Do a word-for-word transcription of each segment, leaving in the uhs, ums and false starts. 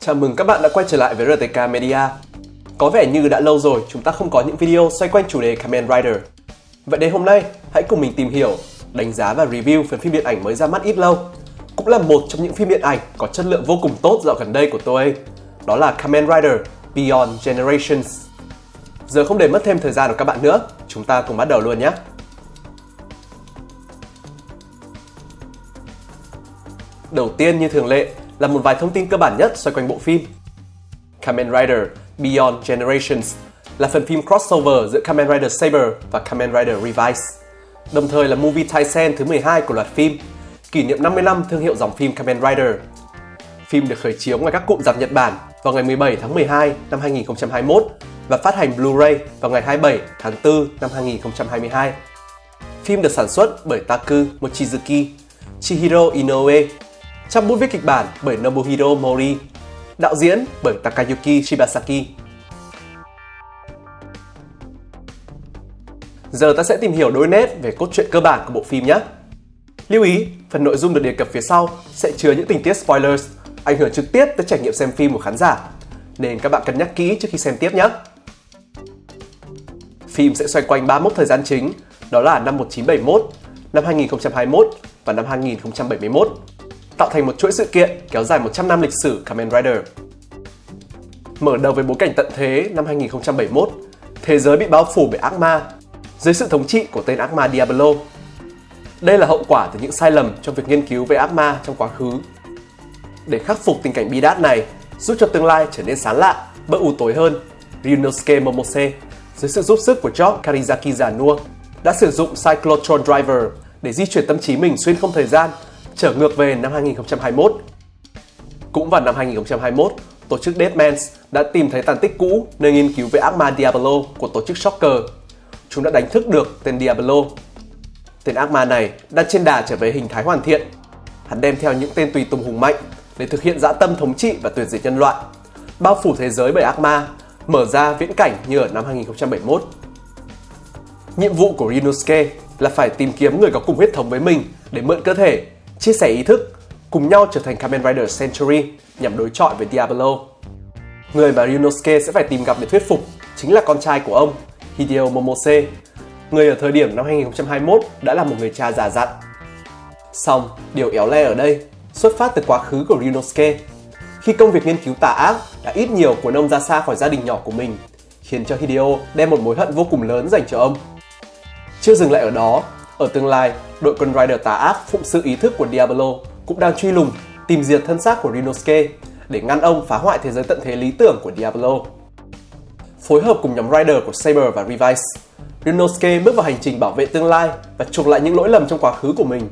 Chào mừng các bạn đã quay trở lại với rờ tê ca Media. Có vẻ như đã lâu rồi chúng ta không có những video xoay quanh chủ đề Kamen Rider. Vậy nên hôm nay, hãy cùng mình tìm hiểu, đánh giá và review phần phim điện ảnh mới ra mắt ít lâu. Cũng là một trong những phim điện ảnh có chất lượng vô cùng tốt dạo gần đây của Toei. Đó là Kamen Rider Beyond Generations. Giờ không để mất thêm thời gian của các bạn nữa, chúng ta cùng bắt đầu luôn nhé. Đầu tiên như thường lệ là một vài thông tin cơ bản nhất xoay quanh bộ phim. Kamen Rider Beyond Generations là phần phim crossover giữa Kamen Rider Saber và Kamen Rider Revice, đồng thời là movie Taisen thứ mười hai của loạt phim, kỷ niệm năm mươi năm thương hiệu dòng phim Kamen Rider. Phim được khởi chiếu ngoài các cụm rạp Nhật Bản vào ngày mười bảy tháng mười hai năm hai nghìn không trăm hai mươi mốt và phát hành Blu-ray vào ngày hai mươi bảy tháng tư năm hai nghìn không trăm hai mươi hai. Phim được sản xuất bởi Taku Mochizuki, Chihiro Inoue, trong bút viết kịch bản bởi Nobuhiro Mori, đạo diễn bởi Takayuki Shibasaki. Giờ ta sẽ tìm hiểu đôi nét về cốt truyện cơ bản của bộ phim nhé. Lưu ý, phần nội dung được đề cập phía sau sẽ chứa những tình tiết spoilers, ảnh hưởng trực tiếp tới trải nghiệm xem phim của khán giả, nên các bạn cân nhắc kỹ trước khi xem tiếp nhé. Phim sẽ xoay quanh ba mốc thời gian chính, đó là năm một nghìn chín trăm bảy mươi mốt, năm hai nghìn không trăm hai mươi mốt và năm hai nghìn không trăm bảy mươi mốt, tạo thành một chuỗi sự kiện kéo dài một trăm năm lịch sử Kamen Rider. Mở đầu với bối cảnh tận thế năm hai nghìn không trăm bảy mươi mốt, thế giới bị bao phủ bởi ác ma dưới sự thống trị của tên ác ma Diablo. Đây là hậu quả từ những sai lầm trong việc nghiên cứu về ác ma trong quá khứ. Để khắc phục tình cảnh bi đát này, giúp cho tương lai trở nên sáng lạ, bớt u tối hơn, Ryunosuke Momose dưới sự giúp sức của George Karizaki già nua đã sử dụng Cyclotron Driver để di chuyển tâm trí mình xuyên không thời gian, trở ngược về năm hai nghìn không trăm hai mươi mốt. Cũng vào năm hai nghìn không trăm hai mươi mốt, tổ chức Deadmans đã tìm thấy tàn tích cũ nơi nghiên cứu về ác ma Diablo của tổ chức Shocker. Chúng đã đánh thức được tên Diablo. Tên ác ma này đang trên đà trở về hình thái hoàn thiện. Hắn đem theo những tên tùy tùng hùng mạnh để thực hiện dã tâm thống trị và tuyệt diệt nhân loại, bao phủ thế giới bởi ác ma, mở ra viễn cảnh như ở năm hai nghìn không trăm bảy mươi mốt. Nhiệm vụ của Ryunosuke là phải tìm kiếm người có cùng huyết thống với mình để mượn cơ thể, chia sẻ ý thức, cùng nhau trở thành Kamen Rider Century nhằm đối chọi với Diablo. Người mà Ryunosuke sẽ phải tìm gặp để thuyết phục chính là con trai của ông, Hideo Momose, người ở thời điểm năm hai nghìn không trăm hai mươi mốt đã là một người cha già dặn. Song, điều éo le ở đây xuất phát từ quá khứ của Ryunosuke, khi công việc nghiên cứu tà ác đã ít nhiều cuốn ông ra xa khỏi gia đình nhỏ của mình, khiến cho Hideo đem một mối hận vô cùng lớn dành cho ông. Chưa dừng lại ở đó, ở tương lai, đội quân Rider tà ác phụng sự ý thức của Diablo cũng đang truy lùng, tìm diệt thân xác của Ryunosuke để ngăn ông phá hoại thế giới tận thế lý tưởng của Diablo. Phối hợp cùng nhóm Rider của Saber và Revice, Ryunosuke bước vào hành trình bảo vệ tương lai và chuộc lại những lỗi lầm trong quá khứ của mình.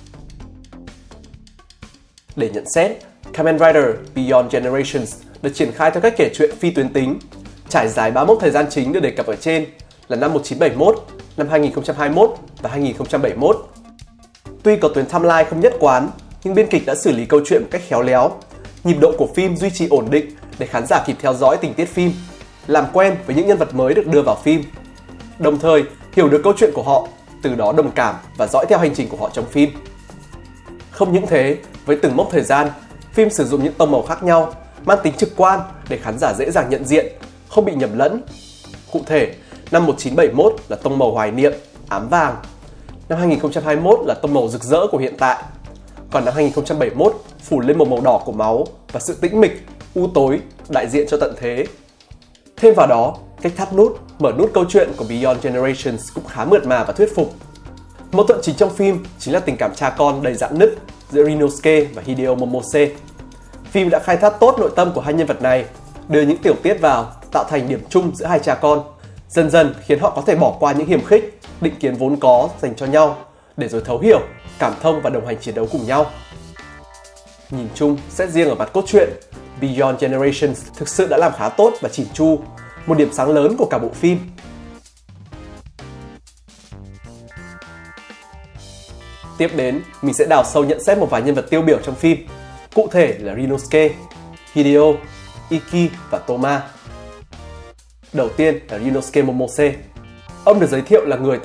Để nhận xét, Kamen Rider Beyond Generations được triển khai theo cách kể chuyện phi tuyến tính, trải dài ba mốc thời gian chính được đề cập ở trên là năm một nghìn chín trăm bảy mươi mốt, năm hai nghìn không trăm hai mươi mốt và hai nghìn không trăm bảy mươi mốt. Tuy có tuyến timeline không nhất quán, nhưng biên kịch đã xử lý câu chuyện một cách khéo léo. Nhịp độ của phim duy trì ổn định để khán giả kịp theo dõi tình tiết phim, làm quen với những nhân vật mới được đưa vào phim, đồng thời hiểu được câu chuyện của họ, từ đó đồng cảm và dõi theo hành trình của họ trong phim. Không những thế, với từng mốc thời gian, phim sử dụng những tông màu khác nhau, mang tính trực quan để khán giả dễ dàng nhận diện, không bị nhầm lẫn. Cụ thể, năm một nghìn chín trăm bảy mươi mốt là tông màu hoài niệm, ám vàng. Năm hai nghìn không trăm hai mươi mốt là tông màu rực rỡ của hiện tại. Còn năm hai nghìn không trăm bảy mươi mốt phủ lên một màu đỏ của máu và sự tĩnh mịch, u tối, đại diện cho tận thế. Thêm vào đó, cách thắt nút, mở nút câu chuyện của Beyond Generations cũng khá mượt mà và thuyết phục. Mâu thuẫn chính trong phim chính là tình cảm cha con đầy rạn nứt giữa Ryunosuke và Hideo Momose. Phim đã khai thác tốt nội tâm của hai nhân vật này, đưa những tiểu tiết vào tạo thành điểm chung giữa hai cha con, dần dần khiến họ có thể bỏ qua những hiềm khích, định kiến vốn có dành cho nhau, để rồi thấu hiểu, cảm thông và đồng hành chiến đấu cùng nhau. Nhìn chung, xét riêng ở mặt cốt truyện, Beyond Generations thực sự đã làm khá tốt và chỉn chu, một điểm sáng lớn của cả bộ phim. Tiếp đến, mình sẽ đào sâu nhận xét một vài nhân vật tiêu biểu trong phim, cụ thể là Ryunosuke, Hideo, Iki và Toma. Đầu tiên là Ryunosuke Momose. Ông được giới thiệu là người tới từ năm một nghìn chín trăm bảy mươi mốt. Thời điểm đó, ông là nghiên cứu sinh cho tổ chức ác ma Shocker. Cũng vào năm hai nghìn không trăm hai mươi mốt,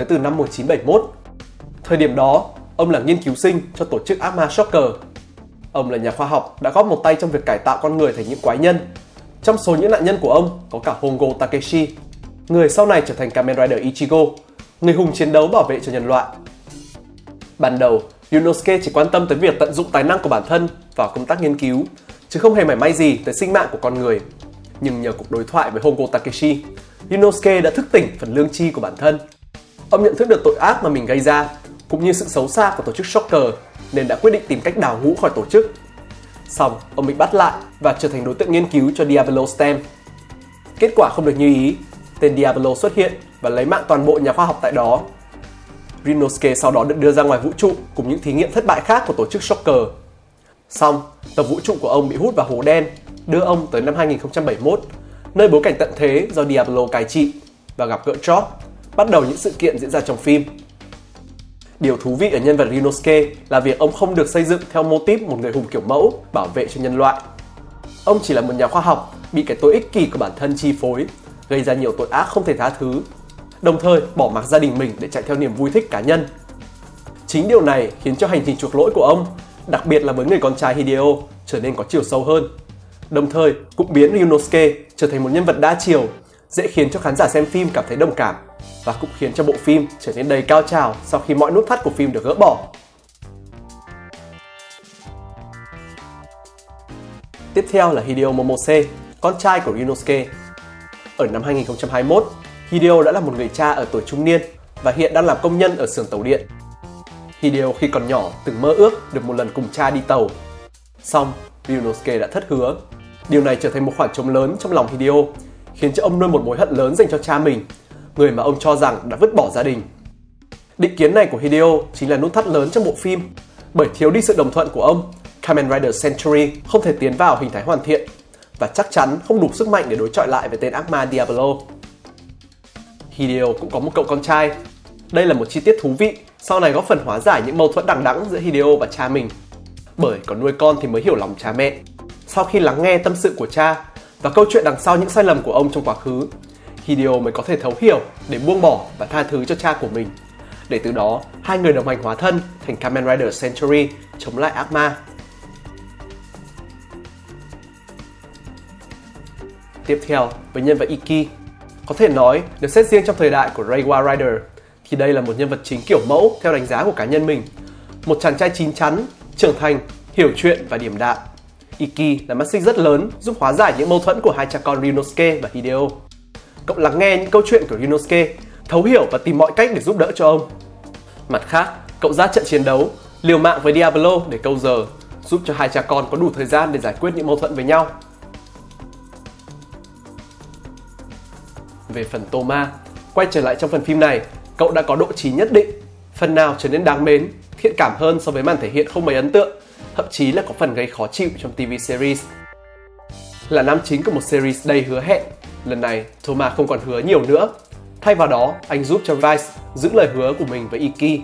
ông là nghiên cứu sinh cho tổ chức ác ma Shocker. Ông là nhà khoa học đã góp một tay trong việc cải tạo con người thành những quái nhân. Trong số những nạn nhân của ông có cả Hongo Takeshi, người sau này trở thành Kamen Rider Ichigo, người hùng chiến đấu bảo vệ cho nhân loại. Ban đầu, Ryunosuke chỉ quan tâm tới việc tận dụng tài năng của bản thân vào công tác nghiên cứu, chứ không hề mảy may gì tới sinh mạng của con người. Nhưng nhờ cuộc đối thoại với Hongo Takeshi, Ryunosuke đã thức tỉnh phần lương tri của bản thân. Ông nhận thức được tội ác mà mình gây ra, cũng như sự xấu xa của tổ chức Shocker, nên đã quyết định tìm cách đào ngũ khỏi tổ chức. Xong, ông bị bắt lại và trở thành đối tượng nghiên cứu cho Diablo Stem. Kết quả không được như ý, tên Diablo xuất hiện và lấy mạng toàn bộ nhà khoa học tại đó. Ryunosuke sau đó được đưa ra ngoài vũ trụ cùng những thí nghiệm thất bại khác của tổ chức Shocker. Xong, tàu vũ trụ của ông bị hút vào hố đen, đưa ông tới năm hai nghìn không trăm bảy mươi mốt, nơi bối cảnh tận thế do Diablo cai trị, và gặp gỡ George, bắt đầu những sự kiện diễn ra trong phim. Điều thú vị ở nhân vật Ryunosuke là việc ông không được xây dựng theo mô típ một người hùng kiểu mẫu bảo vệ cho nhân loại. Ông chỉ là một nhà khoa học bị cái tôi ích kỷ của bản thân chi phối, gây ra nhiều tội ác không thể tha thứ, đồng thời bỏ mặc gia đình mình để chạy theo niềm vui thích cá nhân. Chính điều này khiến cho hành trình chuộc lỗi của ông, đặc biệt là với người con trai Hideo, trở nên có chiều sâu hơn. Đồng thời cũng biến Ryunosuke trở thành một nhân vật đa chiều, dễ khiến cho khán giả xem phim cảm thấy đồng cảm, và cũng khiến cho bộ phim trở nên đầy cao trào sau khi mọi nút thắt của phim được gỡ bỏ. Tiếp theo là Hideo Momose, con trai của Ryunosuke. Ở năm hai nghìn không trăm hai mươi mốt, Hideo đã là một người cha ở tuổi trung niên và hiện đang làm công nhân ở xưởng tàu điện. Hideo khi còn nhỏ từng mơ ước được một lần cùng cha đi tàu. Xong, Ryunosuke đã thất hứa. Điều này trở thành một khoảng trống lớn trong lòng Hideo, khiến cho ông nuôi một mối hận lớn dành cho cha mình, người mà ông cho rằng đã vứt bỏ gia đình. Định kiến này của Hideo chính là nút thắt lớn trong bộ phim, bởi thiếu đi sự đồng thuận của ông, Kamen Rider Century không thể tiến vào hình thái hoàn thiện và chắc chắn không đủ sức mạnh để đối chọi lại với tên ác ma Diablo. Hideo cũng có một cậu con trai. Đây là một chi tiết thú vị, sau này góp phần hóa giải những mâu thuẫn đằng đẵng giữa Hideo và cha mình. Bởi có nuôi con thì mới hiểu lòng cha mẹ. Sau khi lắng nghe tâm sự của cha và câu chuyện đằng sau những sai lầm của ông trong quá khứ, Hideo mới có thể thấu hiểu để buông bỏ và tha thứ cho cha của mình. Để từ đó, hai người đồng hành hóa thân thành Kamen Rider Century chống lại ác ma. Tiếp theo, với nhân vật Ikki. Có thể nói, nếu xét riêng trong thời đại của Reiwa Rider, thì đây là một nhân vật chính kiểu mẫu theo đánh giá của cá nhân mình. Một chàng trai chín chắn, trưởng thành, hiểu chuyện và điềm đạm. Ikki là mắt xích rất lớn giúp hóa giải những mâu thuẫn của hai cha con Ryunosuke và Hideo. Cậu lắng nghe những câu chuyện của Ryunosuke, thấu hiểu và tìm mọi cách để giúp đỡ cho ông. Mặt khác, cậu ra trận chiến đấu, liều mạng với Diablo để câu giờ, giúp cho hai cha con có đủ thời gian để giải quyết những mâu thuẫn với nhau. Về phần Toma, quay trở lại trong phần phim này, cậu đã có độ trí nhất định, phần nào trở nên đáng mến, thiện cảm hơn so với màn thể hiện không mấy ấn tượng, thậm chí là có phần gây khó chịu trong ti vi series. Là nam chính của một series đầy hứa hẹn, lần này Toma không còn hứa nhiều nữa. Thay vào đó, anh giúp cho Vice giữ lời hứa của mình với Ikki.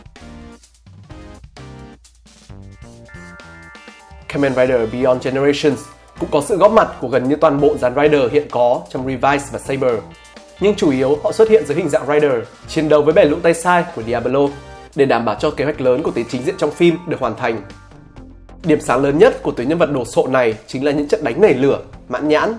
Kamen Rider Beyond Generations cũng có sự góp mặt của gần như toàn bộ dàn Rider hiện có trong Revice và Saber. Nhưng chủ yếu họ xuất hiện dưới hình dạng Rider, chiến đấu với bè lũ tay sai của Diablo để đảm bảo cho kế hoạch lớn của tuyến chính diện trong phim được hoàn thành. Điểm sáng lớn nhất của tuyến nhân vật đồ sộ này chính là những trận đánh nảy lửa, mãn nhãn.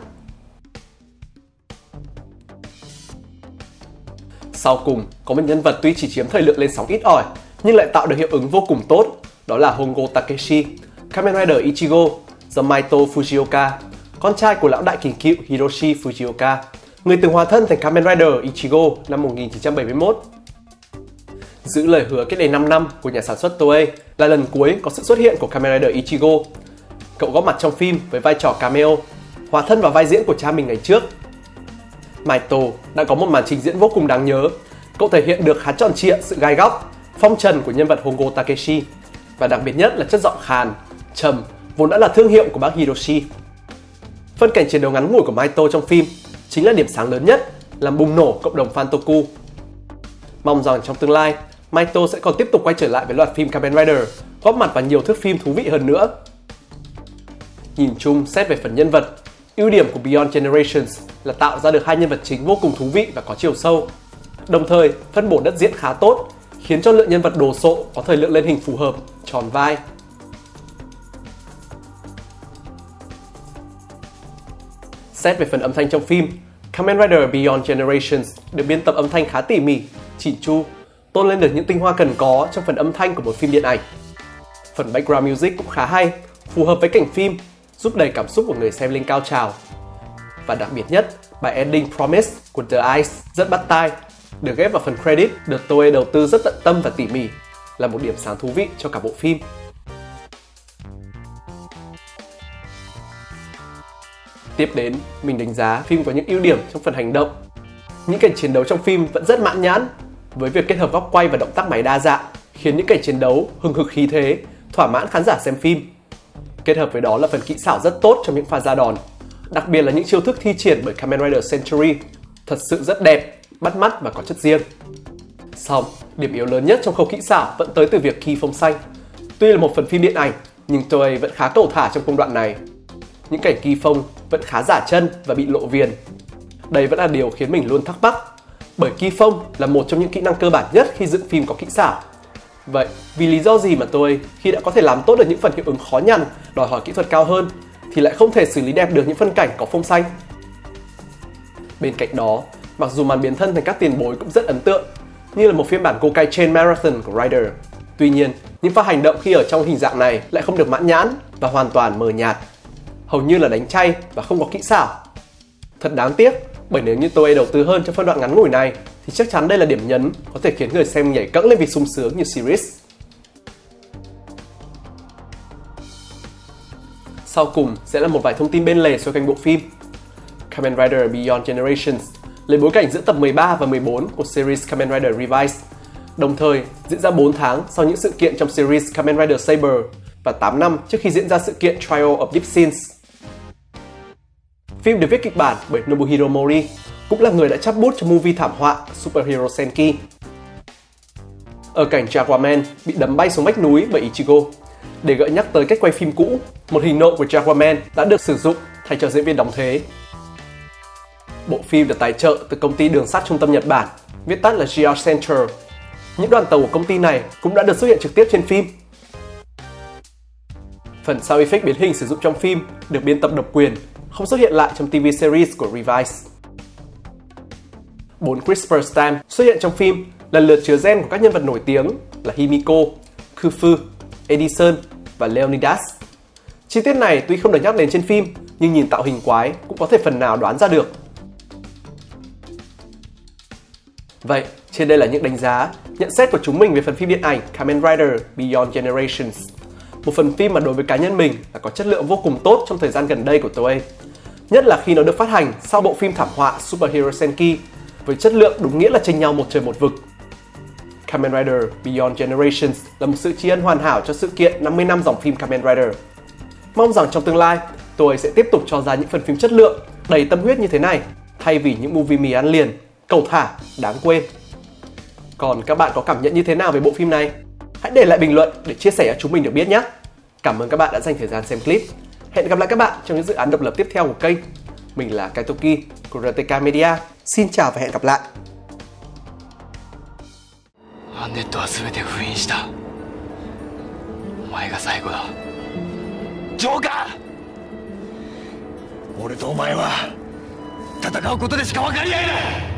Sau cùng, có một nhân vật tuy chỉ chiếm thời lượng lên sóng ít ỏi, nhưng lại tạo được hiệu ứng vô cùng tốt, đó là Hongo Takeshi, Kamen Rider Ichigo, do Maito Fujioka, con trai của lão đại kỳ cựu Hiroshi Fujioka, người từng hóa thân thành Kamen Rider Ichigo năm một nghìn chín trăm bảy mươi mốt. Giữ lời hứa cách đây năm năm của nhà sản xuất Toei là lần cuối có sự xuất hiện của Kamen Rider Ichigo. Cậu góp mặt trong phim với vai trò cameo, hóa thân vào vai diễn của cha mình ngày trước. Maito đã có một màn trình diễn vô cùng đáng nhớ. Cậu thể hiện được khá tròn trịa sự gai góc, phong trần của nhân vật Hongo Takeshi, và đặc biệt nhất là chất giọng khàn, trầm vốn đã là thương hiệu của bác Hiroshi. Phân cảnh chiến đấu ngắn ngủi của Maito trong phim chính là điểm sáng lớn nhất, làm bùng nổ cộng đồng fan Toku. Mong rằng trong tương lai, Maito sẽ còn tiếp tục quay trở lại với loạt phim Kamen Rider, góp mặt vào nhiều thước phim thú vị hơn nữa. Nhìn chung, xét về phần nhân vật, ưu điểm của Beyond Generations là tạo ra được hai nhân vật chính vô cùng thú vị và có chiều sâu. Đồng thời, phân bổ đất diễn khá tốt, khiến cho lượng nhân vật đồ sộ có thời lượng lên hình phù hợp, tròn vai. xét về phần âm thanh trong phim, Kamen Rider Beyond Generations được biên tập âm thanh khá tỉ mỉ, chỉn chu, tôn lên được những tinh hoa cần có trong phần âm thanh của một phim điện ảnh. Phần background music cũng khá hay, phù hợp với cảnh phim, giúp đẩy cảm xúc của người xem lên cao trào. Và đặc biệt nhất, bài ending Promise của The Eyes rất bắt tai, được ghép vào phần credit được Toei đầu tư rất tận tâm và tỉ mỉ, là một điểm sáng thú vị cho cả bộ phim. Tiếp đến, mình đánh giá phim có những ưu điểm trong phần hành động. Những cảnh chiến đấu trong phim vẫn rất mãn nhãn, với việc kết hợp góc quay và động tác máy đa dạng, khiến những cảnh chiến đấu hừng hực khí thế, thỏa mãn khán giả xem phim. Kết hợp với đó là phần kỹ xảo rất tốt trong những pha ra đòn, đặc biệt là những chiêu thức thi triển bởi Kamen Rider Century, thật sự rất đẹp, bắt mắt và có chất riêng. Xong, điểm yếu lớn nhất trong khâu kỹ xảo vẫn tới từ việc key phông xanh. Tuy là một phần phim điện ảnh, nhưng Toei vẫn khá cầu thả trong công đoạn này. Những cảnh key phông vẫn khá giả chân và bị lộ viền. Đây vẫn là điều khiến mình luôn thắc mắc, bởi key phông là một trong những kỹ năng cơ bản nhất khi dựng phim có kỹ xảo. Vậy, vì lý do gì mà Toei khi đã có thể làm tốt được những phần hiệu ứng khó nhằn, đòi hỏi kỹ thuật cao hơn, thì lại không thể xử lý đẹp được những phân cảnh có phông xanh? Bên cạnh đó, mặc dù màn biến thân thành các tiền bối cũng rất ấn tượng, như là một phiên bản Gokai Chain Marathon của Rider. Tuy nhiên, những pha hành động khi ở trong hình dạng này lại không được mãn nhãn và hoàn toàn mờ nhạt, hầu như là đánh chay và không có kỹ xảo. Thật đáng tiếc, bởi nếu như Toei đầu tư hơn cho phân đoạn ngắn ngủi này thì chắc chắn đây là điểm nhấn có thể khiến người xem nhảy cẫng lên vì sung sướng như series. Sau cùng sẽ là một vài thông tin bên lề xoay quanh bộ phim. Kamen Rider Beyond Generations lấy bối cảnh giữa tập mười ba và mười bốn của series Kamen Rider Revised, đồng thời diễn ra bốn tháng sau những sự kiện trong series Kamen Rider Saber và tám năm trước khi diễn ra sự kiện Trial of Deep Sins. Phim được viết kịch bản bởi Nobuhiro Mori, cũng là người đã chắp bút cho movie thảm họa Superhero Senki. Ở cảnh Jaguarman bị đấm bay xuống vách núi bởi Ichigo, để gợi nhắc tới cách quay phim cũ, một hình nộm của Jaguarman đã được sử dụng thay cho diễn viên đóng thế. Bộ phim được tài trợ từ công ty đường sắt trung tâm Nhật Bản, viết tắt là giê rờ Center. Những đoàn tàu của công ty này cũng đã được xuất hiện trực tiếp trên phim. Phần sound effect biến hình sử dụng trong phim được biên tập độc quyền, không xuất hiện lại trong ti vi series của Revised. Bốn CRISPR stamp xuất hiện trong phim lần lượt chứa gen của các nhân vật nổi tiếng là Himiko, Khufu, Edison và Leonidas. Chi tiết này tuy không được nhắc đến trên phim, nhưng nhìn tạo hình quái cũng có thể phần nào đoán ra được. Vậy, trên đây là những đánh giá, nhận xét của chúng mình về phần phim điện ảnh Kamen Rider Beyond Generations. Một phần phim mà đối với cá nhân mình là có chất lượng vô cùng tốt trong thời gian gần đây của Toei. Nhất là khi nó được phát hành sau bộ phim thảm họa Superhero Senki, với chất lượng đúng nghĩa là chênh nhau một trời một vực. Kamen Rider Beyond Generations là một sự tri ân hoàn hảo cho sự kiện năm mươi năm dòng phim Kamen Rider. Mong rằng trong tương lai, Toei sẽ tiếp tục cho ra những phần phim chất lượng, đầy tâm huyết như thế này, thay vì những movie mì ăn liền, cầu thả, đáng quên. Còn các bạn có cảm nhận như thế nào về bộ phim này? Hãy để lại bình luận để chia sẻ cho chúng mình được biết nhé! Cảm ơn các bạn đã dành thời gian xem clip. Hẹn gặp lại các bạn trong những dự án độc lập tiếp theo của kênh. Mình là Kaitoki của rờ tê ca Media. Xin chào và hẹn gặp lại! アンネットは全て封印した。お前が最後だ。ジョーカー！俺とお前は戦うことでしか分かり合えない。